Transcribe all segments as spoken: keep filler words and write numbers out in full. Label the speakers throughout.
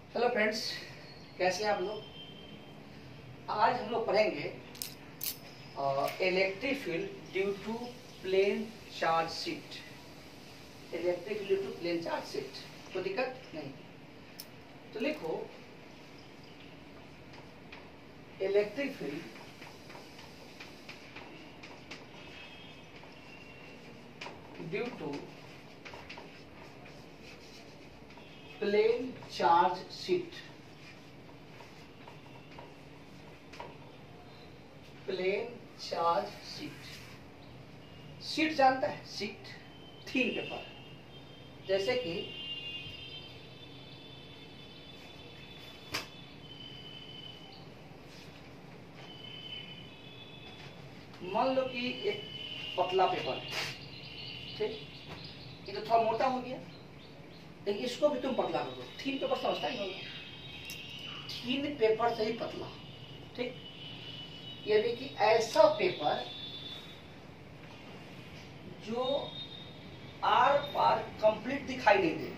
Speaker 1: Hello friends, कैसे हैं आप लोग। आज हम लोग पढ़ेंगे electric field due to plane charge sheet. Electric field due to plane charge sheet, कोई दिक्कत नहीं। तो लिखो electric field due to plane charge sheet. Plane charge sheet, sheet जानता है, शीट थीन पेपर। जैसे कि मान लो कि एक पतला पेपर है, ठीक, ये तो थोड़ा मोटा हो गया, लेकिन इसको भी तुम पतला कर दो। थीन पेपर समझता ही होगा, थीन पेपर से ही पतला, ठीक। यानी कि ऐसा पेपर जो आर पार कंप्लीट दिखाई नहीं दे,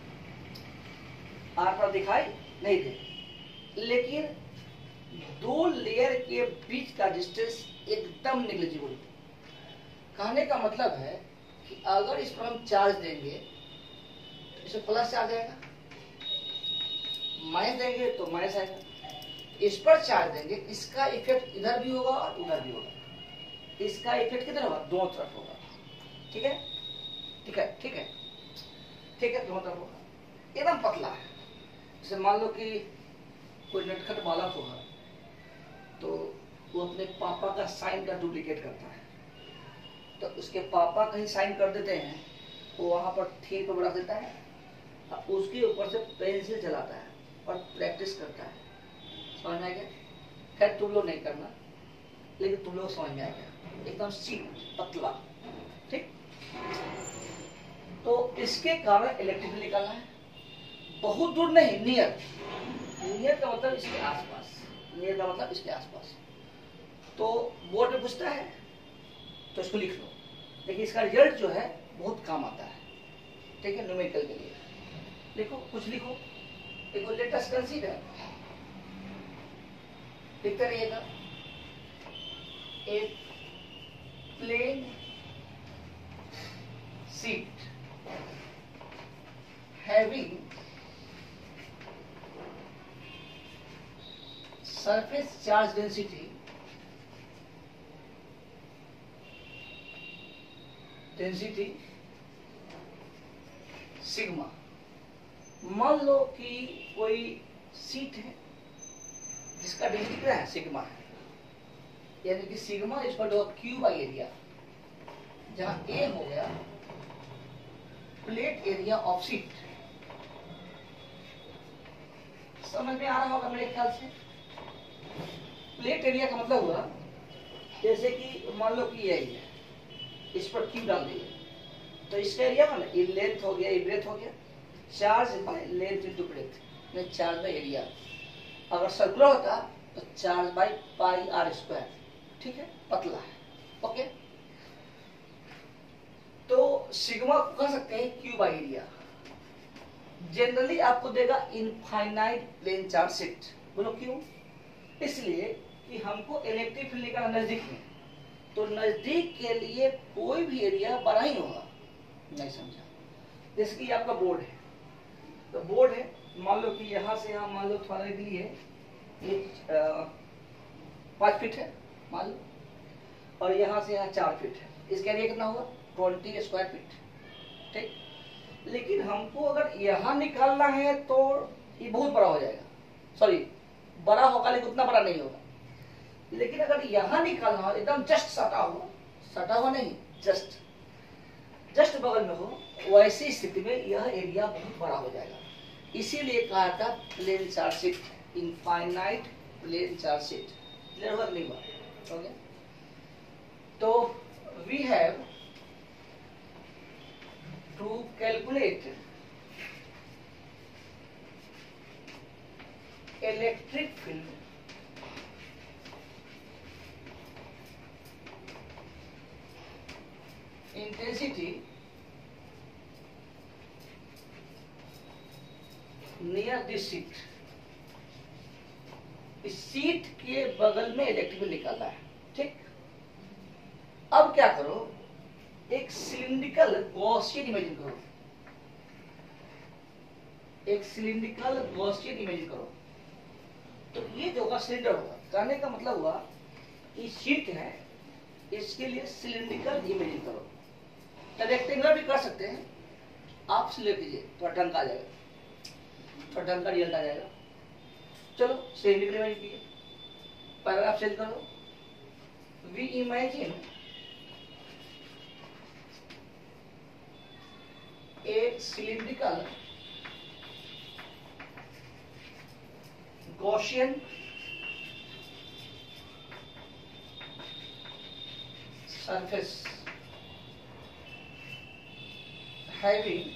Speaker 1: आर पार दिखाई नहीं दे, लेकिन दो लेयर के बीच का डिस्टेंस एकदम नेग्लिजिबल। कहने का मतलब है कि अगर इस पर हम चार्ज देंगे तो इसे प्लस चार्ज आएगा, माइनस देंगे तो माइनस आएगा। इस पर चार्ज देंगे, इसका इफेक्ट इधर भी होगा और उधर भी होगा। इसका इफेक्ट किधर होगा? दोनों तरफ होगा। ठीक है, ठीक है, ठीक है, ठीक है, दोनों तरफ होगा। एकदम पतला है। जैसे मान लो कि कोई नटखट बालक होगा तो वो अपने पापा का साइन का डुप्लीकेट करता है, तो उसके पापा कहीं साइन कर देते हैं, वो वहां पर थीन पर रख देता है, उसके ऊपर से पेंसिल चलाता है और प्रैक्टिस करता है। समझ में आ गया? खैर तुम लोग नहीं करना, लेकिन तुम लोग समझ में आ गया। एकदम सीट पतला, ठीक। तो इसके कारण इलेक्ट्रिक फील्ड निकालना है। बहुत दूर नहीं, नियर। नियर का मतलब इसके आसपास, नियर का मतलब इसके आसपास। तो बोर्ड में पूछता है तो इसको लिख लो, लेकिन इसका रिजल्ट जो है बहुत काम आता है, ठीक है, न्यूमेरिकल के लिए। लिखो, कुछ लिखो। देखो, लेट अस कंसीडर, लिखते रहिएगा, एक plane sheet having surface charge density density sigma. मान लो कि कोई शीट है जिसका डेंसिटी क्या है? सिग्मा है। यानी कि sigma is equal to Q by area, जहां ए हो गया प्लेट एरिया ऑफ शीट। समझ में आ रहा होगा मेरे ख्याल से। प्लेट एरिया का मतलब हुआ, जैसे कि मान लो कि यही है, इस पर क्यू डाल दिए तो इसका एरिया माना ये लेंथ हो गया, ये ब्रेथ हो गया। Charge by length into breadth में चार्ज बाय एरिया। अगर सर्कुलर होता तो charge by pi r square, ठीक है, पतला है। ओके, तो सिग्मा को कह सकते हैं क्यू बाय एरिया। जनरली आपको देगा इनफाइनाइट प्लेन चार्ज शीट। बोलो क्यों? इसलिए कि हमको इलेक्ट्रिक फील्ड निकालना नजदीक में, तो नजदीक के लिए कोई भी एरिया बड़ा ही होगा। नहीं समझा? जैसे कि आपका बोर्ड है, तो बोर्ड है, मान लो कि यहाँ से यहाँ मान लो थोड़ा के लिए ये पाँच फीट है मान लो, और यहाँ से यहाँ चार फीट है। इसका एरिया कितना होगा? ट्वेंटी स्क्वायर फीट, ठीक। लेकिन हमको अगर यहाँ निकालना है तो ये बहुत बड़ा हो जाएगा, सॉरी बड़ा होगा लेकिन उतना बड़ा नहीं होगा। लेकिन अगर यहाँ निकालना हो, एकदम जस्ट सटा हुआ, सटा हुआ नहीं, जस्ट जस्ट बगल में हो, वैसी स्थिति में यह एरिया बहुत बड़ा हो जाएगा। इसीलिए कहा था plane charge sheet, infinite plane charge sheet. Clear हुआ नहीं हुआ? हो गया। तो we have to calculate electric field intensity near this sheet, इस सीट के बगल में इलेक्ट्रिक फील्ड निकालना है। ठीक, अब क्या करो, एक सिलिंड्रिकल गॉसियन इमेजिन करो, एक सिलिंड्रिकल गॉसियन इमेजिन करो। तो ये जो होगा सिलेंडर होगा, कहने का मतलब हुआ ये शीट है, इसके लिए सिलिंड्रिकल इमेजिन करो। तो रेक्टेंगुलर भी कर सकते हैं, आप सिलेक्ट कीजिए, थोड़ा ढंग आ जाएगा, थोड़ा ढंग का रिजल्ट आ जाएगा। चलो सिलिंड्रिकल इमेजिन कीजिए, पैराग्राफ चेंज करो। We imagine a cylindrical Gaussian surface having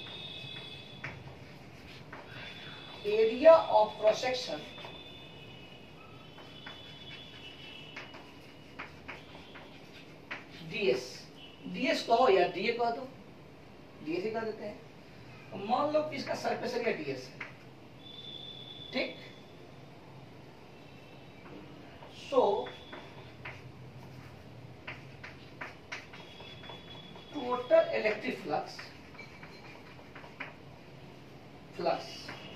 Speaker 1: area of cross section ds, ds कहो या da कह दो, ds ही कह देते हैं। मान लो कि इसका सरफेस एरिया ds है, ठीक। So total electric flux flux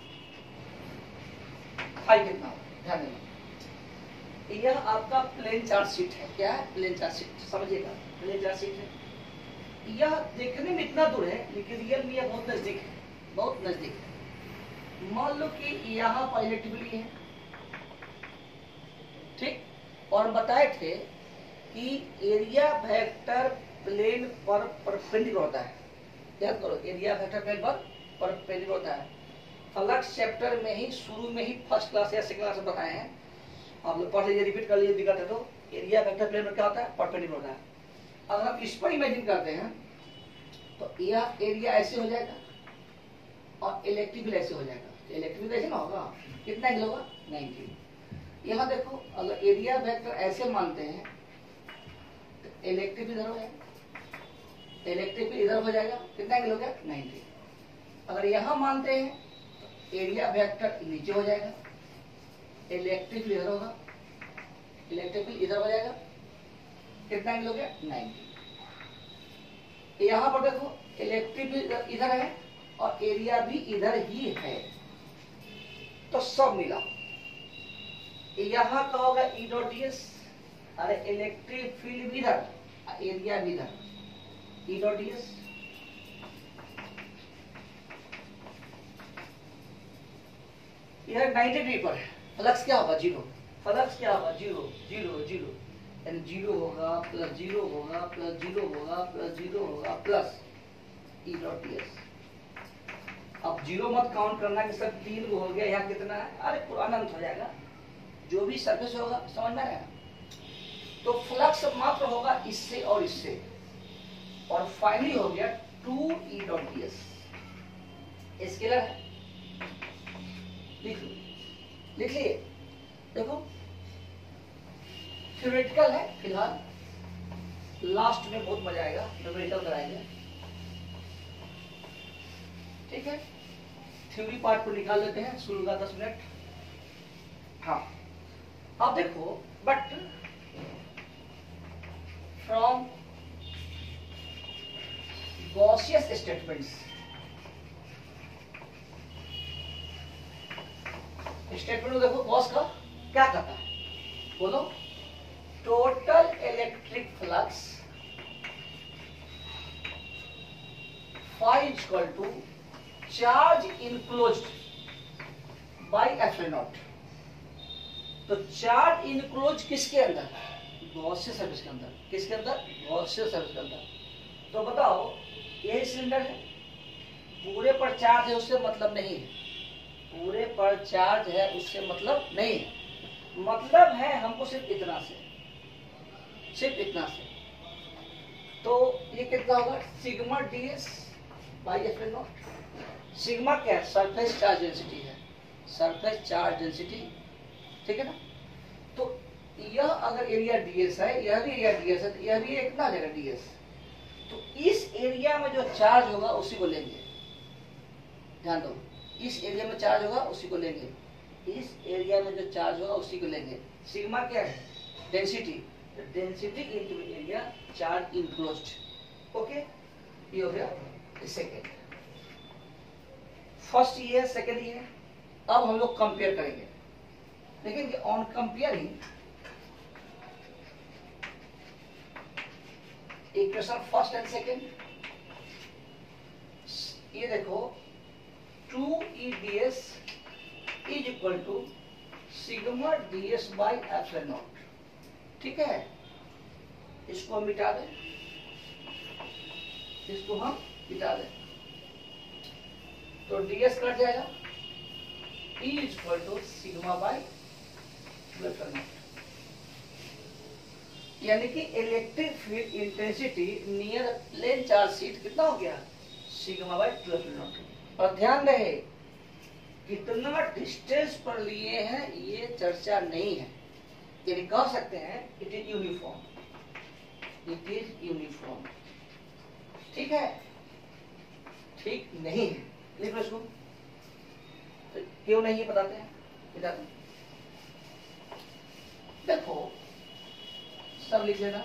Speaker 1: phi कितना हो, ध्यान देना। यह आपका प्लेन चार्ज शीट है। क्या है? प्लेन चार्ज शीट, समझिएगा, प्लेन चार्ज शीट है। यह देखने में इतना दूर है लेकिन रियल में यह बहुत नजदीक है, बहुत नजदीक है। मान लो कि यहाँ पर इलेक्ट्रिसिटी है, ठीक, और बताए थे कि एरिया वेक्टर प्लेन पर परपेंडिकुलर होता है। याद करो, एरिया वेक्टर प्लेन पर परपेंडिकुलर होता है। फ्लक्स चैप्टर में ही शुरू में ही फर्स्ट क्लास या सेकंड क्लास में बताए हैं, आप लोग पढ़ लीजिए, रिपीट कर लीजिए, दिक्कत है तो। एरिया वेक्टर प्लेन में क्या होता है? परपेंडिकुलर होता है। अगर हम इस पर इमेजिन करते हैं तो यह एरिया ऐसे हो जाएगा और इलेक्ट्रिक फील्ड ऐसे हो जाएगा। इलेक्ट्रिक फील्ड ऐसे ना होगा, कितना एंगल होगा? नाइंटी। यहाँ देखो, अगर एरिया वेक्टर ऐसे मानते हैं तो इलेक्ट्रिक फील्ड इधर हो जाएगा, इलेक्ट्रिक फील्ड इधर हो जाएगा, कितना एंगल हो गया? नाइंटी। अगर यहाँ मानते हैं तो एरिया वेक्टर नीचे हो जाएगा, इलेक्ट्रिक फील्ड इधर होगा, इलेक्ट्रिक फील्ड इधर हो जाएगा, कितना एंगल हो गया? नाइंटी। यहाँ पर देखो, इलेक्ट्रिक फील्ड इधर है और एरिया भी इधर ही है, तो सब मिला। यहाँ का होगा ई डॉट डी एस, अरे इलेक्ट्रिक फील्ड भी इधर, एरिया भी इधर, ई डॉट डी एस। यह नाइंटी डिग्री पर है, फ्लक्स क्या होगा? जीरो। फ्लक्स क्या होगा? जीरो, जीरो, जीरो, यानी जीरो होगा, प्लस जीरो होगा, प्लस जीरो होगा, प्लस जीरो होगा, plus E dot D S. अब जीरो मत काउंट करना कि सर तीन हो गया, यहाँ कितना है, अरे पूरा अनंत हो जाएगा, जो भी सरफेस होगा, समझ में आया? तो फ्लक्स मात्र होगा इससे और इससे, और फाइनली हो गया two E dot D S. Scalar है, लिख लो, लिख लिए। देखो थ्योरेटिकल है फिलहाल, लास्ट में बहुत मजा आएगा, न्यूमेरिकल कराएंगे, ठीक है। थ्योरी पार्ट को निकाल लेते हैं, शुरू का दस मिनट। हाँ, आप देखो, but from Gauss's statements, statement को देखो, गॉस का क्या कहता है, बोलो। Total electric flux phi equal to charge enclosed by F naught. तो चार्ज इनक्लोज किसके अंदर? गॉसियस सरफेस के अंदर। किसके अंदर? गॉसियस सरफेस के अंदर। तो बताओ, यही सिलेंडर है, पूरे पर चार्ज है उससे मतलब नहीं है, पूरे पर चार्ज है उससे मतलब नहीं है, मतलब है हमको सिर्फ इतना से, सिर्फ इतना से। तो ये कितना होगा? Sigma D S by F naught. Sigma क्या है? सरफेस चार्ज डेंसिटी है, सरफेस चार्ज डेंसिटी, ठीक है ना। तो यह अगर एरिया डीएस है, यह भी एरिया डीएस है, तो यह भी कितना आ जाएगा? डीएस। तो इस एरिया में जो चार्ज होगा उसी को लेंगे, ध्यान दो, इस एरिया में चार्ज होगा उसी को लेंगे, इस एरिया में जो चार्ज होगा उसी को लेंगे। सिग्मा क्या है? Density, density into area charge enclosed. Okay, ये हो गया सेकेंड। फर्स्ट ये है, सेकेंड ये है। अब हम लोग कंपेयर करेंगे, देखेंगे on comparing equation first and second. ये देखो two E D S is equal to sigma D S by epsilon naught. ठीक है, इसको हम मिटा दें, इसको हम मिटा दें तो ds कट जाएगा, E is equal to sigma by epsilon naught. यानी कि electric field intensity near plane charge sheet कितना हो गया? Sigma by two epsilon naught. और ध्यान रहे कितना डिस्टेंस पर लिए हैं ये चर्चा नहीं है, यानी कह सकते हैं it is uniform, it is uniform. ठीक है, ठीक नहीं है, लिख लो इसको। तो क्यों नहीं है बताते हैं, बताते हैं। देखो सब लिख लेना,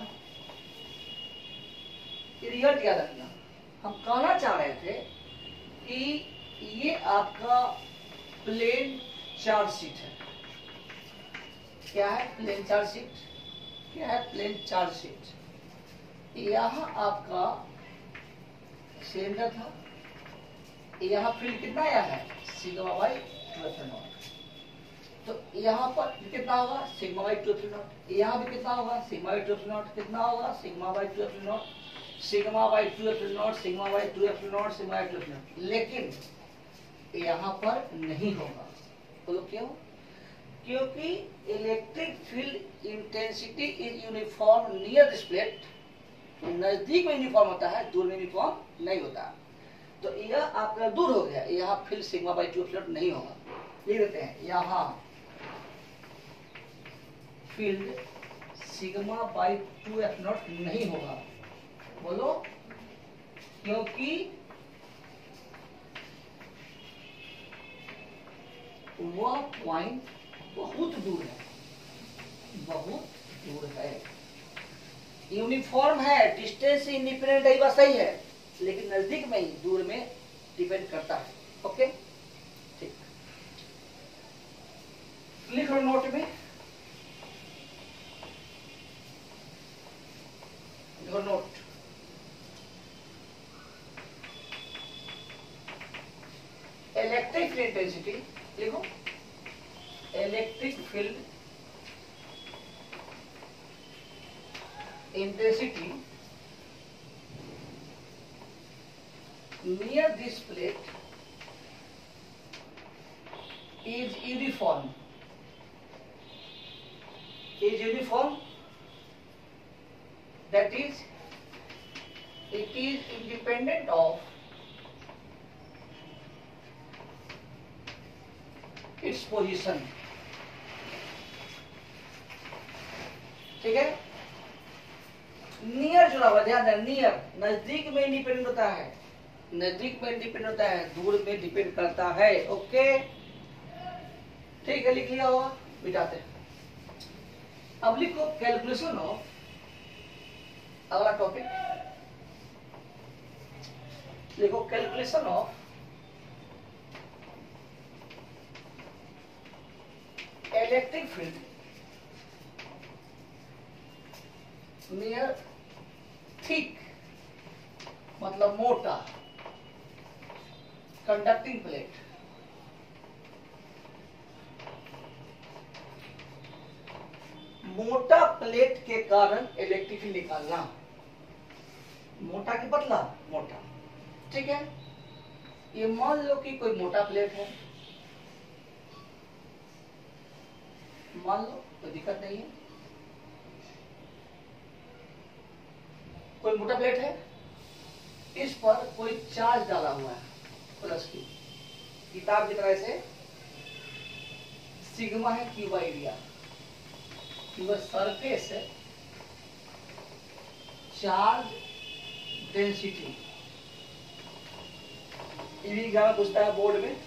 Speaker 1: रिजल्ट याद रखना। हम कहना चाह रहे थे कि ये आपका प्लेन चार्ज शीट है। क्या है प्लेन चार्ज शीट? क्या है प्लेन चार्ज शीट? यहाँ आपका सिलेंडर था, यहाँ फील्ड कितना आया है? Sigma by two epsilon naught. तो यहाँ पर कितना होगा? Sigma by two epsilon naught. यहाँ भी कितना होगा? Sigma by two epsilon naught. कितना होगा? Sigma by two epsilon naught, sigma by two epsilon naught, sigma by two epsilon naught, sigma by two epsilon naught. लेकिन यहाँ पर नहीं होगा। बोलो क्यों? क्योंकि electric field intensity is uniform near this plate. नजदीक में यूनिफॉर्म होता है, दूर में यूनिफॉर्म नहीं होता। तो यह आपका दूर हो गया, यहाँ field sigma by two epsilon नहीं होगा। लिख देते हैं, यहाँ field sigma by two epsilon naught नहीं होगा। बोलो क्योंकि वह पॉइंट बहुत दूर है, बहुत दूर है। यूनिफॉर्म है, डिस्टेंस से इंडिपेंडेंट है, बस सही है, लेकिन नजदीक में ही दूर में डिपेंड करता है। ओके, ठीक, लिख लो नोट में, लिखो नोट। इलेक्ट्रिक फील्ड इंटेंसिटी लिखो, electric field intensity near this plate is uniform, is uniform, that is it is independent of its position। ठीक है, नियर जुड़ा हुआ, ध्यान देना, नियर नजदीक में इंडिपेंडेंट होता है, नजदीक में डिपेंड होता है, दूर में डिपेंड करता है। ओके, ठीक है, लिख लिया होगा, मिटाते हैं। अब लिखो कैलकुलेशन ऑफ, अगला टॉपिक लिखो calculation of electric field near thick, मतलब मोटा कंडक्टिंग प्लेट। मोटा प्लेट के कारण इलेक्ट्रिक फील्ड निकालना, मोटा की पतला, मोटा। ठीक है, ये मान लो कि कोई मोटा प्लेट है, मान लो, कोई दिक्कत नहीं है, कोई मोटा प्लेट है, इस पर कोई चार्ज डाला हुआ है प्लस की, किताब की तरह से सिग्मा है क्यू बाई एरिया, सरफेस है चार्ज डेंसिटी ईवी एग्जाम में पूछता है बोर्ड में,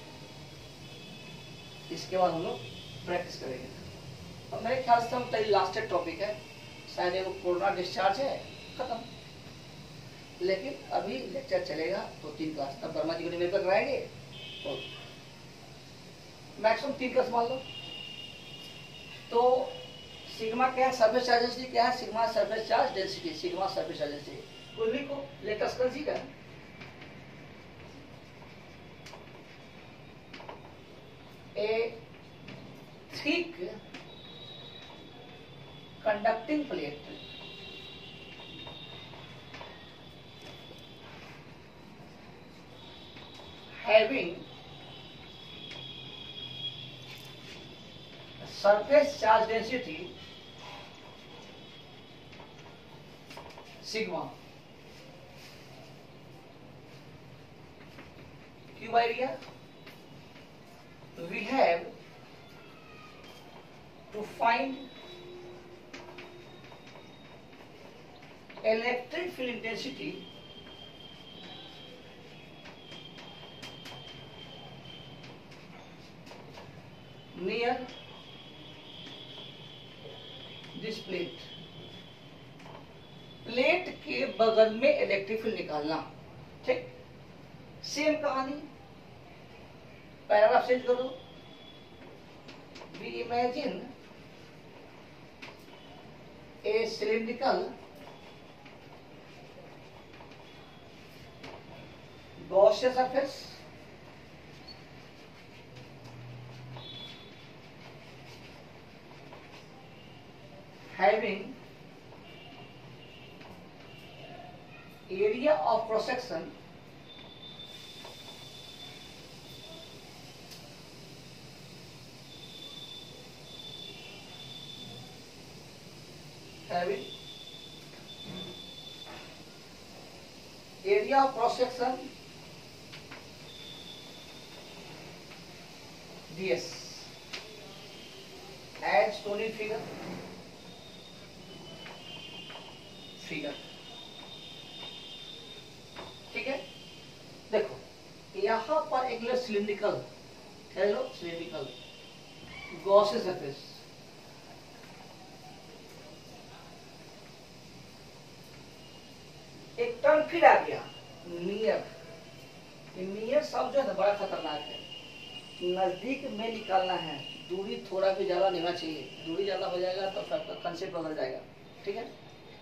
Speaker 1: इसके बाद हम लोग प्रैक्टिस करेंगे। और मेरे ख्याल से हम लास्टेड टॉपिक है, शायद एगो कोरोना डिस्चार्ज है, खत्म। लेकिन अभी लेक्चर चलेगा तो तीन क्लास, तब वर्मा जी को न्यूमेरिकल कराएंगे तो मैक्सिमम तीन क्लास मान लो। तो सिग्मा क्या है, सरफेस चार्ज डेंसिटी क्या है, sigma surface charge density, sigma surface charge density को लिखो, latest consider a thick conducting plate having surface charge density sigma cube area, we have to find electric field intensity near this plate, plate के बगल में electric field निकालना। ठीक, same कहानी, paragraph change करो। We imagine a cylindrical Gaussian surface having area of cross section having area of cross section ds as shown in figure figure ठीक है। देखो यहां पर एक cylindrical hello cylindrical Gaussian surface, एक टर्म फिर आ गया नियर। नियर शब्द जो है बड़ा खतरनाक है, नजदीक में निकालना है, दूरी थोड़ा भी ज्यादा नहीं होना चाहिए, दूरी ज्यादा हो जाएगा तो फिर कंसेप्ट बदल जाएगा। ठीक है,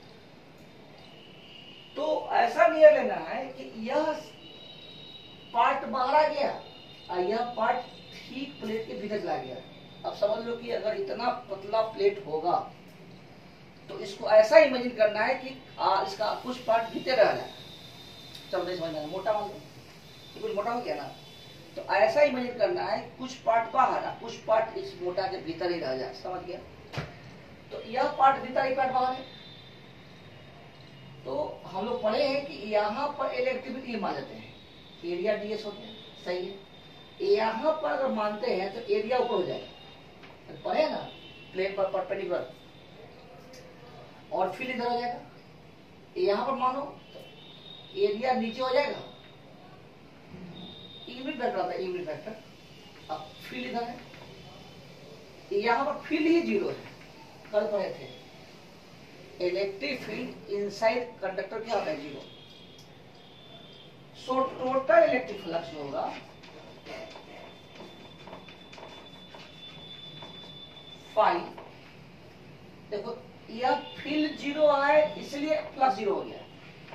Speaker 1: तो ऐसा नियर लेना है कि यह पार्ट बाहर आ गया और यह पार्ट ठीक प्लेट के भीतर चला गया। अब समझ लो कि अगर इतना पतला प्लेट होगा तो इसको ऐसा इमेजिन करना है कि आ, इसका कुछ पार्ट भीतर रह जाए। चलो नहीं समझ में, मोटा मान लो कुछ मोटा हो गया ना, तो ऐसा इमेजिन करना है कुछ पार्ट बाहर और कुछ पार्ट इस मोटा के भीतर ही रह जाए। समझ गया? तो यह पार्ट भीतर, एक पार्ट बाहर है। तो हम लोग पढ़े हैं कि यहाँ पर इलेक्ट्रिक ये मान लेते हैं, एरिया डीएस होते हैं, सही है। यहाँ पर अगर मानते हैं तो एरिया ऊपर हो जाएगा, पढ़े ना, प्लेन पर परपेंडिकुलर, और फिर इधर हो जाएगा। यहाँ पर मानो तो एरिया नीचे हो जाएगा, यूनिट वेक्टर आता है, यूनिट वेक्टर। अब फील्ड इधर है, यहाँ पर फील्ड ही जीरो है। कल पढ़े थे इलेक्ट्रिक फील्ड इनसाइड कंडक्टर क्या होता है, zero. So total electric flux होगा फाइव। देखो यह फील्ड जीरो है इसलिए फ्लक्स जीरो हो गया।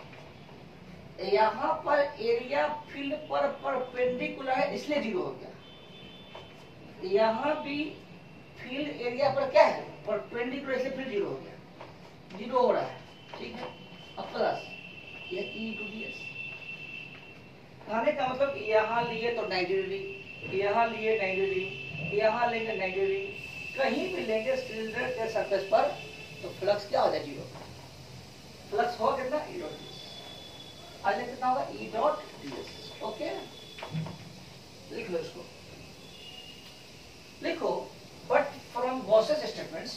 Speaker 1: यहाँ पर एरिया फील्ड पर परपेंडिकुलर है इसलिए जीरो हो गया। यहाँ भी फील्ड एरिया पर क्या है, परपेंडिकुलर, इसलिए फिर जीरो हो गया, जीरो हो रहा है। ठीक है, अब प्लस ये ई टू डी एस। कहने का मतलब यहाँ लिए तो नाइन्टी डिग्री, यहाँ लिए नाइन्टी डिग्री, यहाँ लेंगे नाइन्टी डिग्री, कहीं भी लेंगे सिलेंडर के सरफेस पर तो फ्लक्स क्या हो जाए, जीरो। फ्लक्स हो कितना, ई डॉट डी एस। आज कितना होगा, E dot D S. Okay, लिख लो इसको, लिखो। बट फ्रॉम गॉसेस स्टेटमेंट्स,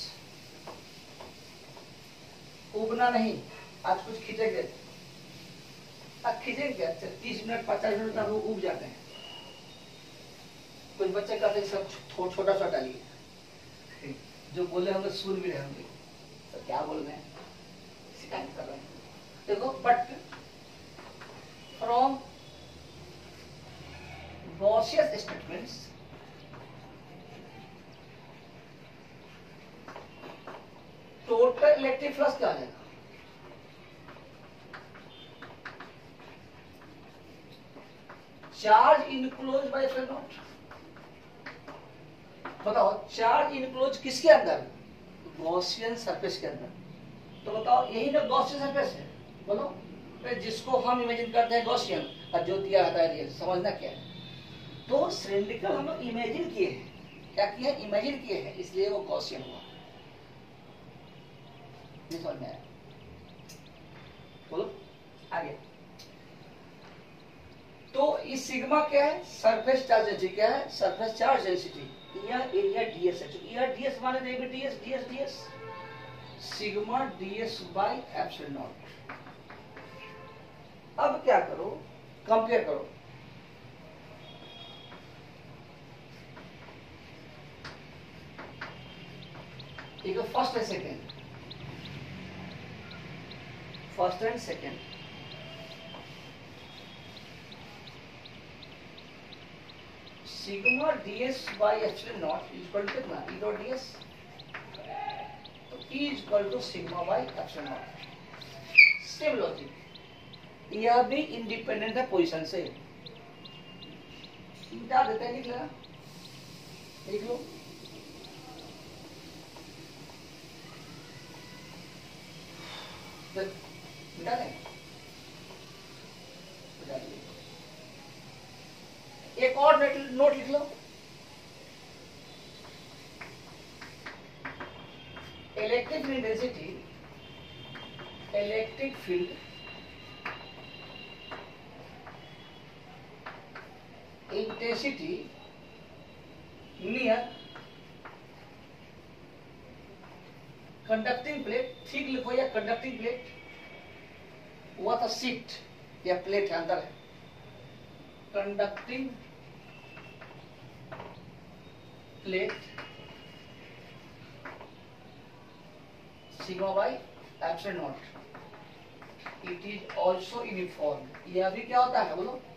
Speaker 1: उगना नहीं, आज कुछ खींचेंगे। अब खींचेंगे क्या, तीस मिनट पचास मिनट तक वो उब जाते हैं। कुछ बच्चे कहते हैं सब छो, छोटा छोटा डालिए, जो बोले हम लोग सुन भी रहे होंगे तो क्या बोल रहे हैं, शिकायत कर रहे हैं। देखो but from Gauss's statements total electric flux क्या आ जाएगा, charge enclose by epsilon naught. बताओ चार्ज इनक्लोज किसके अंदर, गॉसियन सरफेस के अंदर। तो बताओ यही ना गॉसियन सरफेस है, बोलो तो जिसको हम इमेजिन करते हैं गॉसियन, और जो दिया जाता है रियल, समझना क्या है। तो सिलिंड्रिकल हम लोग इमेजिन किए हैं, क्या किए हैं, इमेजिन किए हैं, इसलिए वो गॉसियन हुआ। नहीं समझ में आया, बोलो आगे। तो इस सिग्मा क्या है, सरफेस चार्ज डेंसिटी क्या है, सरफेस चार्ज डेंसिटी, यह एरिया डीएस है, यह डीएस माने देंगे DS DS DS sigma DS by epsilon naught. अब क्या करो, कंपेयर करो, ठीक है, first and second, first and second, sigma DS by epsilon naught equal to कितना, ई डॉट डीएस, तो E equal to sigma by epsilon naught. Same logic, यह भी इंडिपेंडेंट है पोजीशन से, मिटा देते हैं, लिख लेना, लिख लो। मिटा दें, मिटा दिए। एक और नोट लिख लो, electric field density, electric field intensity near conducting plate, ठीक लिखो, या कंडक्टिंग प्लेट, हुआ था सीट या प्लेट है अंदर है, conducting plate sigma by epsilon naught, it is also uniform. यह भी क्या होता है, बोलो,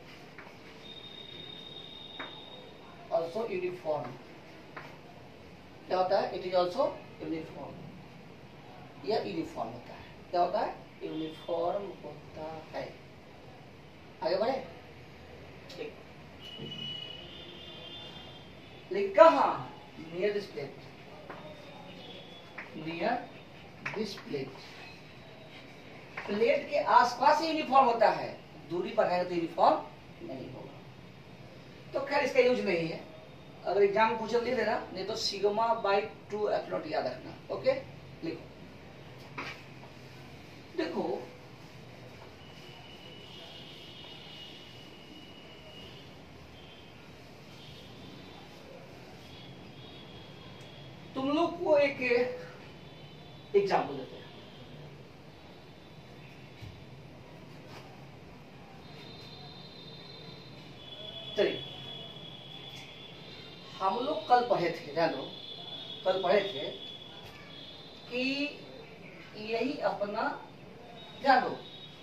Speaker 1: ऑल्सो यूनिफॉर्म, क्या होता है, इट इज ऑल्सो यूनिफॉर्म, यह यूनिफॉर्म होता है, क्या होता है, यूनिफॉर्म होता है। आगे बढ़े, ठीक, लेकिन कहाँ, near this plate, near this plate, plate के आसपास ही यूनिफॉर्म होता है, दूरी पर है तो यूनिफॉर्म नहीं होगा। तो खैर इसका यूज नहीं है, अगर एग्जाम में पूछे तो ले देना, नहीं तो sigma by two epsilon naught याद रखना। ओके, लिखो, देखो तुम लोग को एक एग्जाम्पल देते हैं, चलिए हम लोग कल पढ़े थे, ध्यान दो, कल पढ़े थे कि यही अपना, ध्यान दो,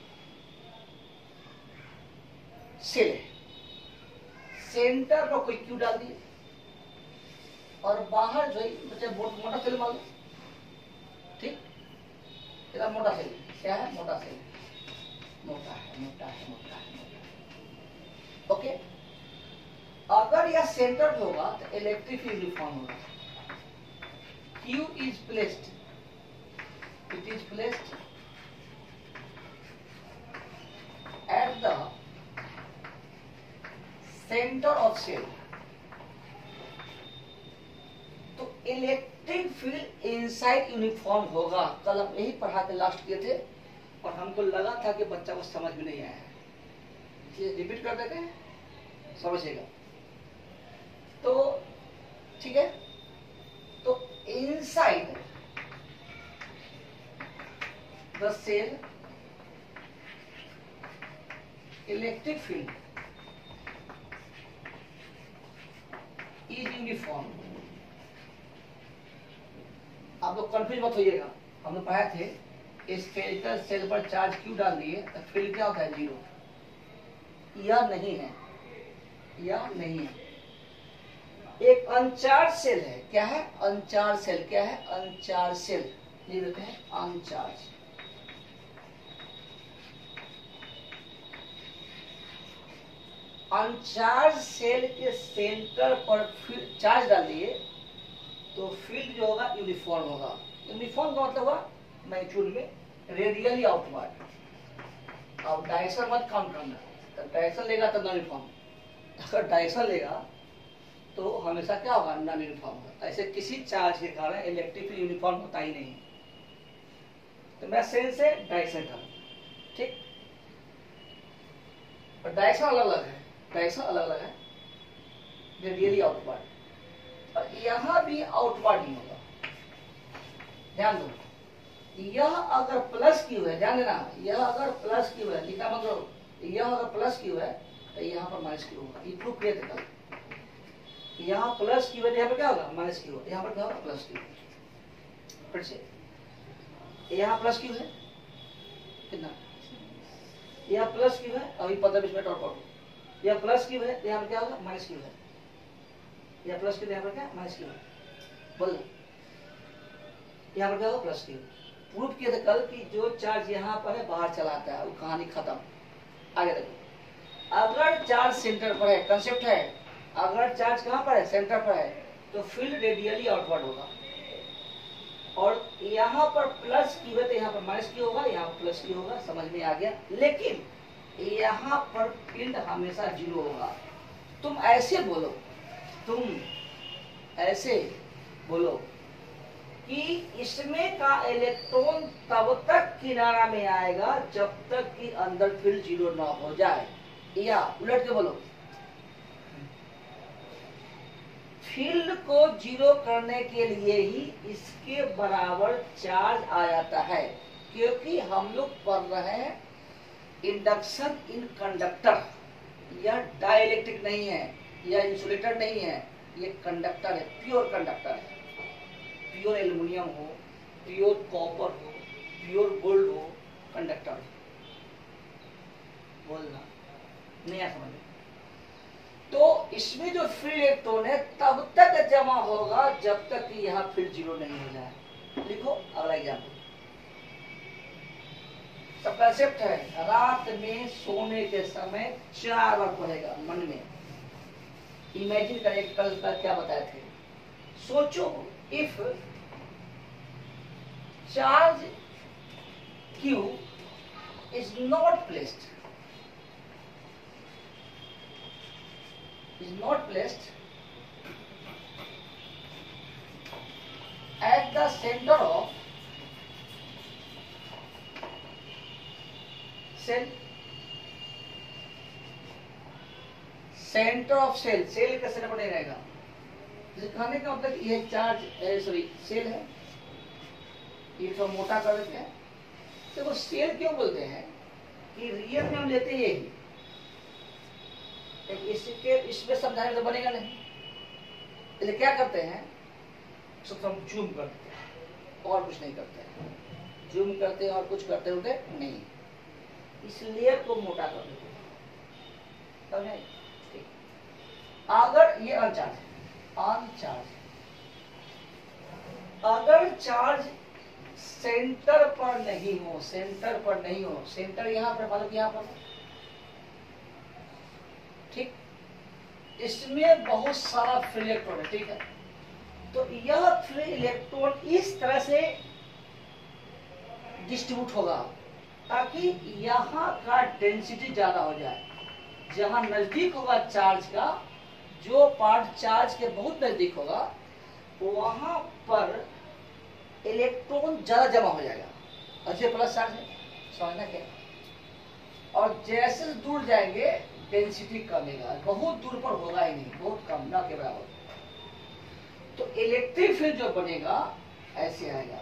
Speaker 1: सेल है, सेंटर में कोई क्यू डाल दिए और बाहर जो है बच्चे मोटा सेल मान लो, ठीक, इतना मोटा सेल, क्या है, मोटा सेल, मोटा है, मोटा है, मोटा है, मोटा है। ओके, अगर यह सेंटर होगा तो इलेक्ट्रिक फील्ड यूनिफॉर्म होगा, Q is placed, it is placed at the center of cell, तो इलेक्ट्रिक फील्ड इनसाइड यूनिफॉर्म होगा। कल हम यही पढ़ा के लास्ट किए थे और हमको लगा था कि बच्चा को समझ में नहीं आया, इसलिए रिपीट कर देते हैं, समझिएगा। तो ठीक है, तो inside the shell electric field is uniform. आप लोग कंफ्यूज मत होइएगा, हम लोग पढ़ाए थे स्फेरिकल सेल पर चार्ज क्यू डाल दिए तो फील्ड क्या होता है? जीरो। यह नहीं है, यह नहीं है। एक अनचार्ज सेल है, क्या है? Uncharged shell. क्या है? Uncharged shell. लिख देते हैं अनचार्ज। अनचार्ज सेल के सेंटर पर फील्ड चार्ज डाल दिए तो फील्ड जो होगा यूनिफॉर्म होगा। यूनिफॉर्म का मतलब हुआ मैग्नीट्यूड में रेडियली आउटवर्ड। अब डायरेक्शन मत काउंट करना, तो डायरेक्शन लेगा तो नॉन यूनिफॉर्म, अगर डायरेक्शन लेगा तो हमेशा क्या होगा? नॉन यूनिफॉर्म होगा। ऐसे किसी चार्ज के कारण इलेक्ट्रिक फील्ड यूनिफॉर्म होता ही नहीं। तो मैं सेंस से डायरेक्शन का, ठीक, और डायरेक्शन अलग अलग है, डायरेक्शन अलग अलग है, रेडियली आउटवर्ड। और यहाँ भी आउटवर्ड ही होगा। ध्यान दो, यह अगर प्लस क्यू है, ध्यान देना, यह अगर प्लस क्यू है, लिखा मतलब यह अगर प्लस क्यू है तो यहाँ पर माइनस क्यू होगा। ये प्रूफ किया था कल। यहाँ प्लस क्यू है, यहाँ पर क्या होगा? Minus Q. यहाँ पर क्या होगा? Plus Q. फिर से यहाँ प्लस क्यू है, कितना? यहाँ प्लस क्यू है, अभी पंद्रह बीस मिनट और पढ़ो। यहाँ प्लस क्यू है, यहाँ पर क्या होगा? माइनस क्यू है। यहाँ प्लस क्यू, यहाँ पर क्या? माइनस क्यू है। बोल, यहाँ पर क्या होगा? Plus Q. प्रूफ किया था कल कि जो चार्ज यहाँ पर है बाहर चला आता है, वो कहानी खत्म। आगे देखो, अगर चार्ज सेंटर पर है, कंसेप्ट है, अगर चार्ज कहाँ पर है? सेंटर पर है, तो फील्ड रेडियली आउटवर्ड होगा। और यहाँ पर प्लस क्यू है तो यहाँ पर माइनस क्यू होगा, यहाँ पर प्लस क्यू होगा। समझ में आ गया? लेकिन यहाँ पर फील्ड हमेशा जीरो होगा। तुम ऐसे बोलो, तुम ऐसे बोलो कि इसमें का इलेक्ट्रॉन तब तक किनारा में आएगा जब तक कि अंदर फील्ड जीरो ना हो जाए, या उलट के बोलो, फील्ड को जीरो करने के लिए ही इसके बराबर चार्ज आ जाता है। क्योंकि हम लोग पढ़ रहे हैं इंडक्शन इन कंडक्टर। यह डाइलेक्ट्रिक नहीं है, यह इंसुलेटर नहीं है, ये कंडक्टर है, प्योर कंडक्टर है। प्योर एल्युमिनियम हो, प्योर कॉपर हो, प्योर गोल्ड हो, कंडक्टर बोलना नहीं आ समझ। तो इसमें जो फील्ड इलेक्ट्रॉन है तब तक जमा होगा जब तक कि यहाँ फील्ड जीरो नहीं हो जाए। लिखो अगला एग्जाम्पल। सब कंसेप्ट है, रात में सोने के समय चार बार पढ़ेगा मन में। इमेजिन करें कल का क्या बताए थे। सोचो, if charge Q is not placed is not placed at the center of cell, centre of shell, shell का सेंटर पर नहीं रहेगा। कहने का मतलब ये चार्ज सॉरी सेल है, ये तो मोटा कर देते हैं। देखो सेल क्यों बोलते हैं कि रियल में हम लेते हैं यही, इसके इसमें समझाने तो बनेगा नहीं, इसलिए क्या करते हैं, सब हम जूम करते हैं और कुछ नहीं करते हैं। जूम करते हैं और कुछ करते होते नहीं, इस लेयर को मोटा कर देते हैं। समझे? ठीक। अगर ये अनचार्ज है, अनचार्ज, अगर चार्ज सेंटर पर नहीं हो, सेंटर पर नहीं हो, सेंटर यहां पर मतलब यहां पर, ठीक, इसमें बहुत सारा फ्री इलेक्ट्रॉन है, ठीक है। तो यह फ्री इलेक्ट्रॉन इस तरह से डिस्ट्रीब्यूट होगा ताकि यहाँ का डेंसिटी ज्यादा हो जाए। जहां नजदीक होगा चार्ज का, जो पार्ट चार्ज के बहुत नजदीक होगा, वहां पर इलेक्ट्रॉन ज्यादा जमा हो जाएगा। अच्छे प्लस चार्ज है, समझना क्या। और जैसे दूर जाएंगे डेंसिटी कमेगा, बहुत दूर पर होगा ही नहीं, बहुत कम, ना के बराबर। तो इलेक्ट्रिक फील्ड जो बनेगा ऐसे आएगा।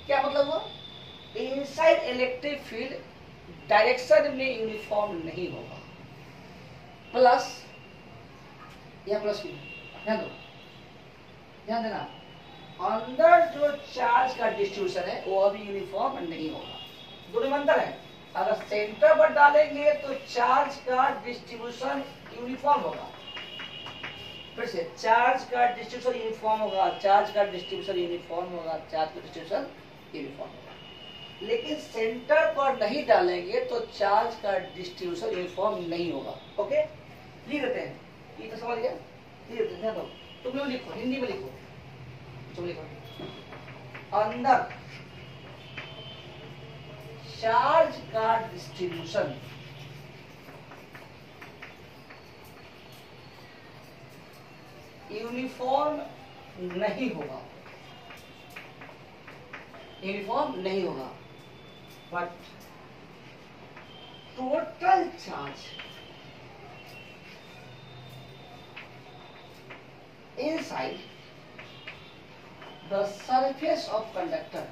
Speaker 1: क्या मतलब हुआ? इनसाइड इलेक्ट्रिक फील्ड डायरेक्शन में यूनिफॉर्म नहीं होगा। प्लस या प्लस क्यों, ध्यान दो, ध्यान देना, अंदर जो चार्ज का डिस्ट्रीब्यूशन है वो अभी यूनिफॉर्म नहीं होगा। दोनों में अंतर है। अगर सेंटर पर डालेंगे तो चार्ज का डिस्ट्रीब्यूशन यूनिफॉर्म होगा। फिर से चार्ज का डिस्ट्रीब्यूशन यूनिफॉर्म होगा, चार्ज का डिस्ट्रीब्यूशन यूनिफॉर्म होगा, चार्ज का डिस्ट्रीब्यूशन यूनिफॉर्म होगा। लेकिन सेंटर पर नहीं डालेंगे तो चार्ज का डिस्ट्रीब्यूशन यूनिफॉर्म नहीं होगा। ओके, लिख देते हैं, ये तो समझ गया, लिख देते हैं। तो तुम लोग लिखो, हिंदी में लिखो, तुम लिखो, अंदर चार्ज का डिस्ट्रीब्यूशन यूनिफॉर्म नहीं होगा, यूनिफॉर्म नहीं होगा, but total charge inside the surface of conductor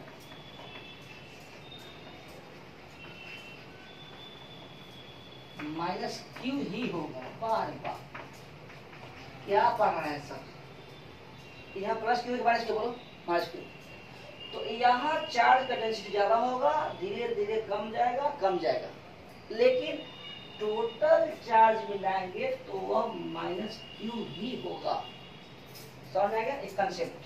Speaker 1: minus Q ही होगा। बार बार क्या पढ़ रहे हैं सर? यहाँ प्लस क्यू माइनस क्यू, बोलो माइनस क्यू। तो यहाँ चार्ज का डेंसिटी ज्यादा होगा, धीरे धीरे कम जाएगा, कम जाएगा, लेकिन टोटल चार्ज मिलाएंगे तो वह माइनस क्यू ही होगा। समझ आएगा एक कंसेप्ट?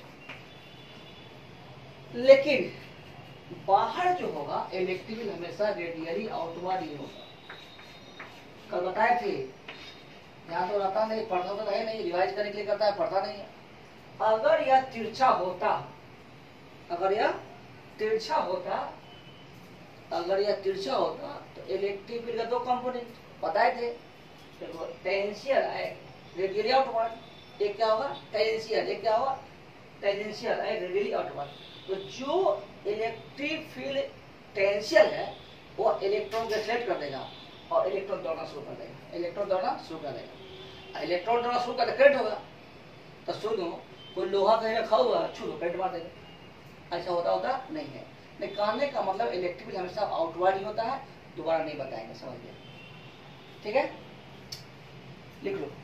Speaker 1: लेकिन बाहर जो होगा इलेक्ट्रिक फील्ड हमेशा रेडियली आउटवर्ड ही होगा। कल बताए थे, यहाँ तो रहता नहीं, पढ़ता तो है नहीं, रिवाइज करने के लिए करता है, पढ़ता नहीं है। अगर यह तिरछा होता, अगर यह तिरछा होता, अगर यह तिरछा होता तो इलेक्ट्रिक फील्ड का दो कंपोनेंट बताए थे, टेंशियल है रेडियली आउटवर्ड, एक क्या होगा टेंशियल, एक क्या होगा टेंजेंशियल है रेडियली आउटवर्ड। तो जो इलेक्ट्रिक फील्ड टेंशियल है वो इलेक्ट्रॉन को एक्साइट कर देगा और इलेक्ट्रॉन दौड़ना शुरू कर देगा, इलेक्ट्रॉन दौड़ना शुरू कर देगा। इलेक्ट्रॉन दौड़ना शुरू कर दे करंट होगा। तो सुनो, कोई लोहा कहीं रखा हुआ छू लो करंट मार देगा, ऐसा होता होता नहीं है। नहीं, कहने का मतलब इलेक्ट्रिक फील्ड हमेशा आउटवर्ड ही होता है, दोबारा नहीं बताएंगे, समझ गए? ठीक है, लिख लो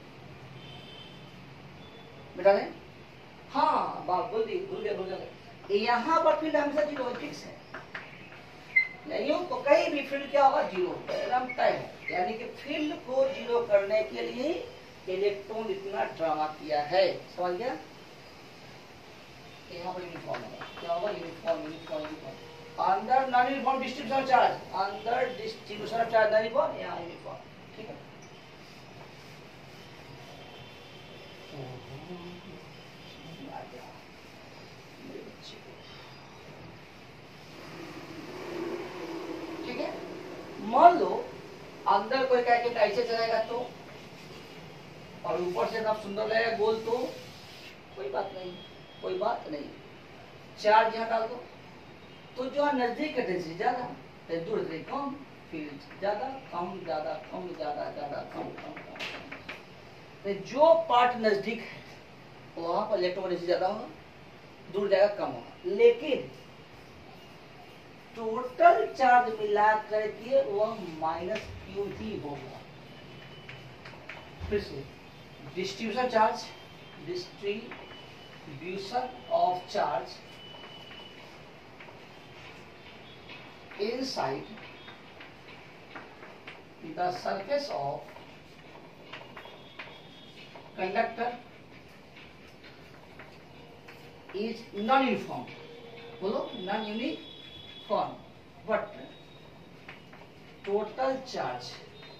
Speaker 1: बेटा ने। हाँ बात बोल दी, भूल गया भूल गया। यहाँ पर फील्ड हमेशा जीरो फिक्स है, नहीं हो तो कहीं भी फील्ड क्या होगा जीरो, एकदम तय है। यानी कि फील्ड को जीरो करने के लिए इलेक्ट्रॉन इतना ड्रामा किया है, समझ गया? यहाँ पर यूनिफॉर्म होगा, क्या होगा यूनिफॉर्म, यूनिफॉर्म यूनिफॉर्म। अंदर नॉन यूनिफॉर्म डिस्ट्रीब्यूशन चार्ज, अंदर डिस्ट्रीब्यूशन चार्ज नॉन यूनिफॉर्म, यहाँ यूनिफॉर्म। ठीक है, ठीक है। मान लो अंदर कोई कह के ऐसे चलेगा तो, और ऊपर से एकदम सुंदर लगेगा गोल, तो कोई बात नहीं, कोई बात नहीं। चार्ज यहाँ डाल दो तो जो है नजदीक का डेंसिटी ज्यादा, दूर से कम, फील्ड ज्यादा, कम ज्यादा, कम ज्यादा, ज्यादा कम कम कम। जो पार्ट नजदीक है वहां पर इलेक्ट्रॉन डेंसिटी ज्यादा होगा, दूर जाएगा कम होगा। लेकिन टोटल चार्ज मिला करके वह माइनस क्यू ही होगा। फिर से distribution charge, distribution of charge inside the surface of conductor is non-uniform, बोलो non-uniform, but total charge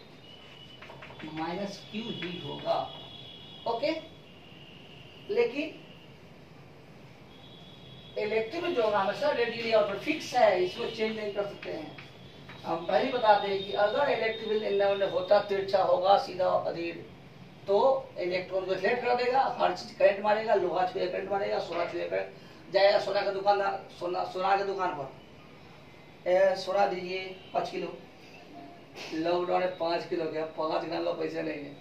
Speaker 1: minus Q ही होगा। ओके, लेकिन इलेक्ट्रिक जो होगा हमेशा रेडियली आउटवर्ड फिक्स है, इसको चेंज नहीं कर सकते हैं। हम पहले बताते हैं कि अगर इलेक्ट्रिक फील्ड इन्ने उन्ने होता, तिरछा होगा, सीधा अधीर, तो इलेक्ट्रॉन को रिफ्लेक्ट कर देगा, हर चीज करंट मारेगा, लोहा छुए करंट मारेगा, सोना छुए करंट जाएगा। सोना का दुकानदार, सोना सोना के दुकान पर ए, सोना दीजिए पाँच किलो, लॉकडाउन में पाँच किलो गया, पाँच ग्राम लोग पैसे नहीं है,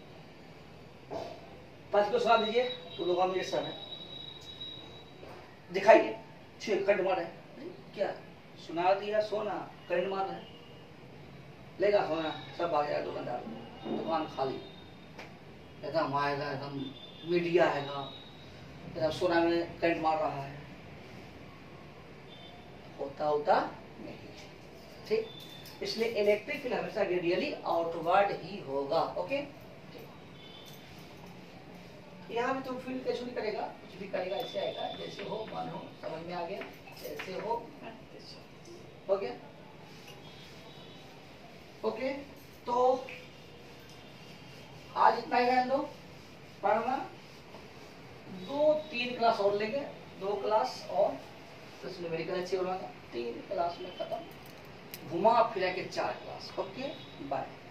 Speaker 1: पाँच किलो सोना दीजिए तो दुकान में सब है, दिखाइए छुए करंट मारे। क्या सुना दिया सोना, करंट मार रहा है, लेगा सोना, सब भाग जाएगा दुकानदार, दुकान खाली, एकदम आएगा, एकदम मीडिया आएगा, एकदम सोना में करंट मार रहा है, होता होता नहीं, ठीक। इसलिए इलेक्ट्रिक फील्ड हमेशा रेडियली आउटवर्ड ही होगा। ओके, यहाँ भी तुम फील्ड कैसे नहीं करेगा, कुछ भी करेगा ऐसे आएगा, जैसे हो मन हो, समझ में आ गया, जैसे हो ऐसे हो गया। ओके, तो आज इतना ही है, दो पढ़ना, दो तीन क्लास और लेंगे, दो क्लास और प्लस न्यूमेरिकल अच्छे बनवाएंगे, तीन क्लास में खत्म, घुमा फिरा के चार क्लास। Okay, bye.